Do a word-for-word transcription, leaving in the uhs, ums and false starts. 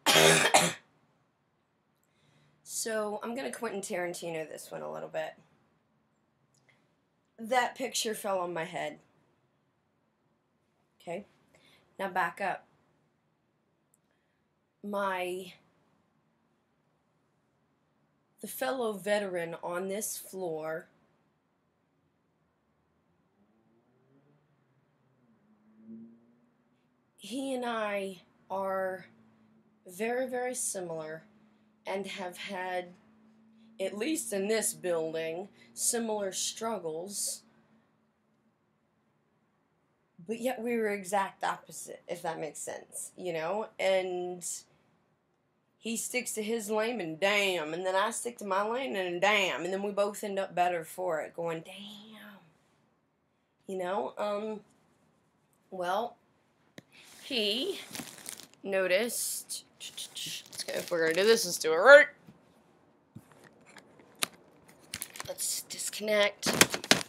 So I'm going to Quentin Tarantino this one a little bit. That picture fell on my head. Okay? Now back up. My... The fellow veteran on this floor he and I are very, very similar and have had, at least in this building, similar struggles, but yet we were exact opposite, if that makes sense, you know, and he sticks to his lane and damn, and then I stick to my lane and damn, and then we both end up better for it, going damn, you know, um, well, he noticed, let's go, if we're going to do this, let's do it right. Let's disconnect.